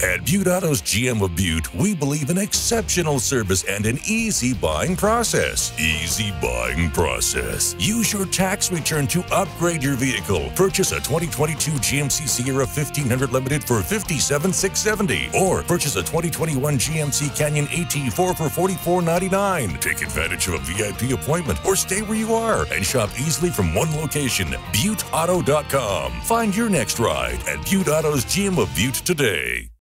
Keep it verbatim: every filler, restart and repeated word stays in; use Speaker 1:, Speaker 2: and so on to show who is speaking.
Speaker 1: At Butte Auto's G M of Butte, we believe in exceptional service and an easy buying process. Easy buying process. Use your tax return to upgrade your vehicle. Purchase a twenty twenty-two G M C Sierra fifteen hundred Limited for fifty-seven thousand six hundred seventy dollars, or purchase a twenty twenty-one G M C Canyon A T four for forty-four thousand nine hundred ninety-nine dollars. Take advantage of a V I P appointment or stay where you are and shop easily from one location. Butte Auto dot com. Find your next ride at Butte Auto's G M of Butte today.